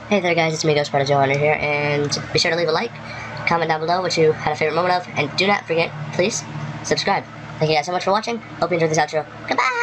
Hey there guys, it's me, Ghost Joe Hunter here, and be sure to leave a like, comment down below what you had a favorite moment of, and do not forget, please, subscribe. Thank you guys so much for watching. Hope you enjoyed this outro. Goodbye!